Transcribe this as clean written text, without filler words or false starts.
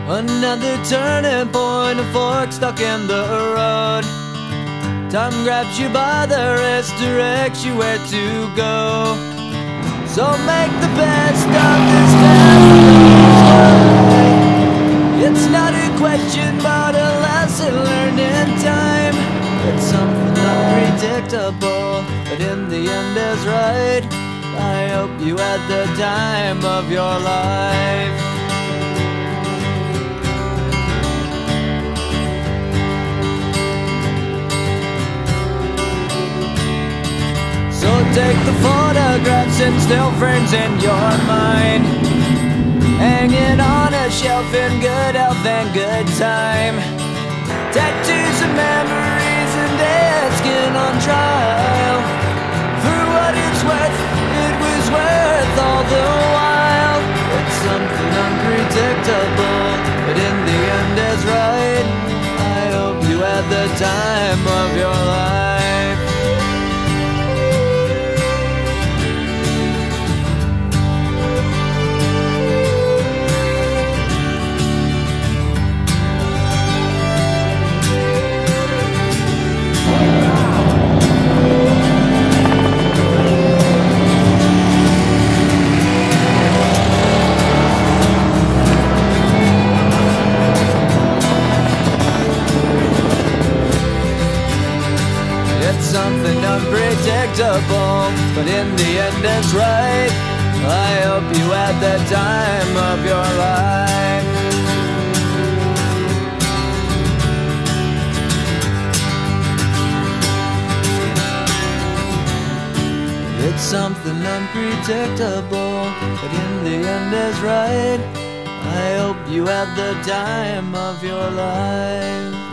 Another turning point, a fork stuck in the road. Time grabs you by the wrist, directs you where to go. So make the best of this time. It's not a question but a lesson learned in time. It's something unpredictable, but in the end is right. I hope you had the time of your life. So take the photographs and still frames in your mind, hanging on a shelf in good health and good time. Tattoos and memories and dead skin on trial. For what it's worth, it was worth all the while. It's something unpredictable, but in the end is right. I hope you had the time of your life. Something unpredictable, but in the end it's right. I hope you had the time of your life. It's something unpredictable, but in the end is right. I hope you had the time of your life.